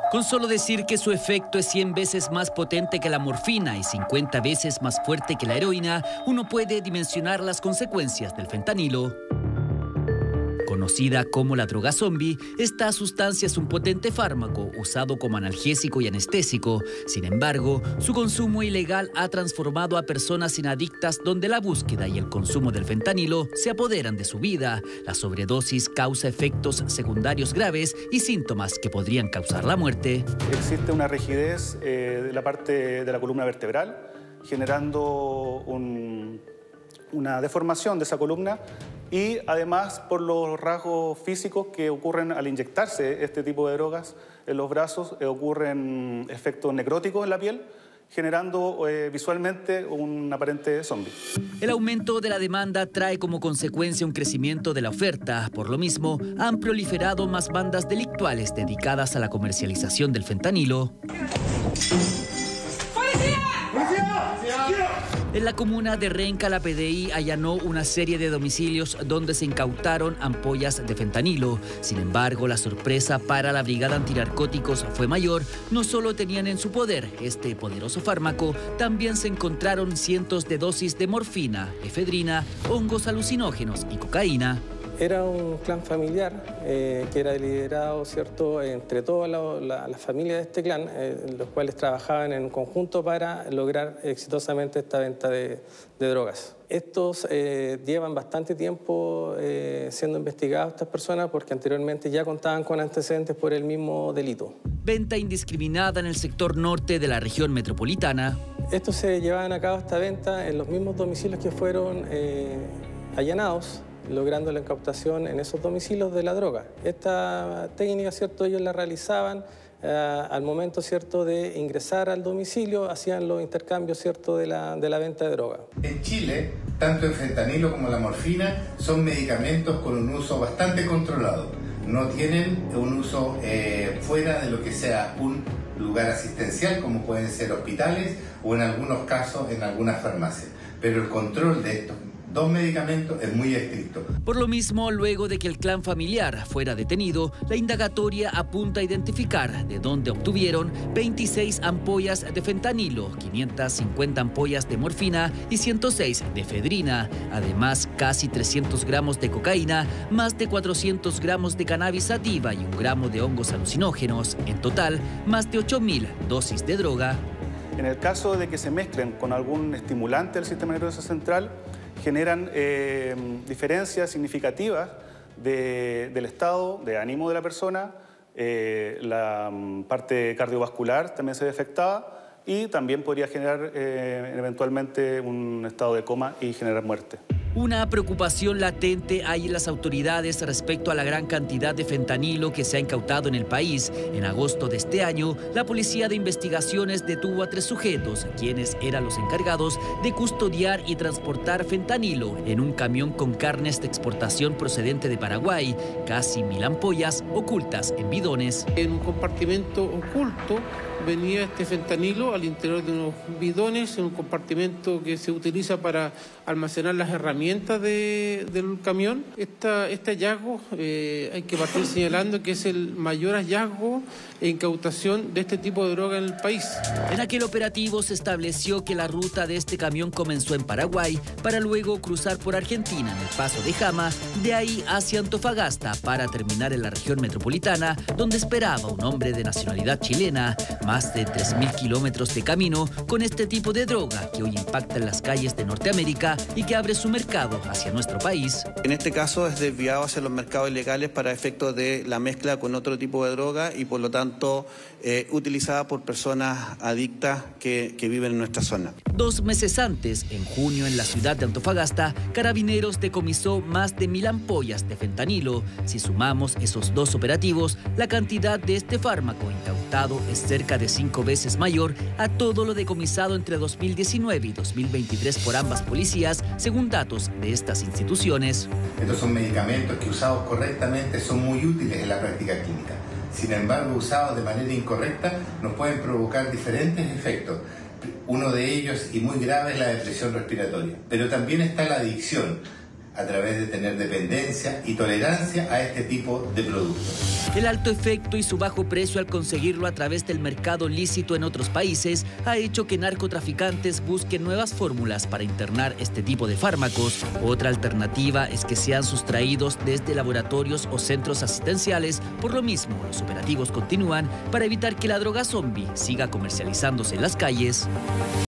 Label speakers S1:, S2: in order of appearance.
S1: Con solo decir que su efecto es 100 veces más potente que la morfina y 50 veces más fuerte que la heroína, uno puede dimensionar las consecuencias del fentanilo. Conocida como la droga zombie, esta sustancia es un potente fármaco usado como analgésico y anestésico. Sin embargo, su consumo ilegal ha transformado a personas inadictas donde la búsqueda y el consumo del fentanilo se apoderan de su vida. La sobredosis causa efectos secundarios graves y síntomas que podrían causar la muerte.
S2: Existe una rigidez de la parte de la columna vertebral, generando una deformación de esa columna, y además por los rasgos físicos que ocurren al inyectarse este tipo de drogas en los brazos, ocurren efectos necróticos en la piel, generando visualmente un aparente zombie.
S1: El aumento de la demanda trae como consecuencia un crecimiento de la oferta. Por lo mismo, han proliferado más bandas delictuales dedicadas a la comercialización del fentanilo. En la comuna de Renca, la PDI allanó una serie de domicilios donde se incautaron ampollas de fentanilo. Sin embargo, la sorpresa para la Brigada Antinarcóticos fue mayor. No solo tenían en su poder este poderoso fármaco, también se encontraron cientos de dosis de morfina, efedrina, hongos alucinógenos y cocaína.
S3: Era un clan familiar que era liderado, ¿cierto?, entre toda la familia de este clan, los cuales trabajaban en conjunto para lograr exitosamente esta venta de drogas. Estos llevan bastante tiempo siendo investigados estas personas porque anteriormente ya contaban con antecedentes por el mismo delito.
S1: Venta indiscriminada en el sector norte de la región metropolitana.
S3: Estos se llevaban a cabo esta venta en los mismos domicilios que fueron allanados, logrando la incautación en esos domicilios de la droga. Esta técnica, ¿cierto?, ellos la realizaban al momento, ¿cierto?, de ingresar al domicilio, hacían los intercambios, ¿cierto?, de la venta de droga.
S4: En Chile, tanto el fentanilo como la morfina son medicamentos con un uso bastante controlado. No tienen un uso fuera de lo que sea un lugar asistencial, como pueden ser hospitales o en algunos casos en algunas farmacias. Pero el control de estos dos medicamentos es muy estricto.
S1: Por lo mismo, luego de que el clan familiar fuera detenido, la indagatoria apunta a identificar de dónde obtuvieron 26 ampollas de fentanilo, 550 ampollas de morfina y 106 de efedrina. Además, casi 300 gramos de cocaína, más de 400 gramos de cannabis sativa y 1 gramo de hongos alucinógenos. En total, más de 8.000 dosis de droga.
S2: En el caso de que se mezclen con algún estimulante del sistema nervioso central, generan diferencias significativas del estado de ánimo de la persona, la parte cardiovascular también se ve afectada y también podría generar eventualmente un estado de coma y generar muerte.
S1: Una preocupación latente hay en las autoridades respecto a la gran cantidad de fentanilo que se ha incautado en el país. En agosto de este año, la Policía de Investigaciones detuvo a 3 sujetos, quienes eran los encargados de custodiar y transportar fentanilo en un camión con carnes de exportación procedente de Paraguay, casi 1.000 ampollas ocultas en bidones.
S5: En un compartimento oculto venía este fentanilo al interior de unos bidones, en un compartimento que se utiliza para almacenar las herramientas del camión. Este hallazgo hay que partir señalando que es el mayor hallazgo e incautación de este tipo de droga en el país.
S1: En aquel operativo se estableció que la ruta de este camión comenzó en Paraguay para luego cruzar por Argentina en el Paso de Jama, de ahí hacia Antofagasta para terminar en la región metropolitana, donde esperaba un hombre de nacionalidad chilena. Más de 3.000 kilómetros de camino con este tipo de droga que hoy impacta en las calles de Norteamérica y que abre su mercado hacia nuestro país.
S6: En este caso es desviado hacia los mercados ilegales para efectos de la mezcla con otro tipo de droga y por lo tanto utilizada por personas adictas que viven en nuestra zona.
S1: 2 meses antes, en junio, en la ciudad de Antofagasta, Carabineros decomisó más de 1.000 ampollas de fentanilo. Si sumamos esos 2 operativos, la cantidad de este fármaco incautado es cerca de 5 veces mayor a todo lo decomisado entre 2019 y 2023 por ambas policías, según datos de estas instituciones.
S4: Estos son medicamentos que usados correctamente son muy útiles en la práctica clínica. Sin embargo, usados de manera incorrecta nos pueden provocar diferentes efectos. Uno de ellos, y muy grave, es la depresión respiratoria. Pero también está la adicción a través de tener dependencia y tolerancia a este tipo de productos.
S1: El alto efecto y su bajo precio al conseguirlo a través del mercado lícito en otros países ha hecho que narcotraficantes busquen nuevas fórmulas para internar este tipo de fármacos. Otra alternativa es que sean sustraídos desde laboratorios o centros asistenciales. Por lo mismo, los operativos continúan para evitar que la droga zombie siga comercializándose en las calles.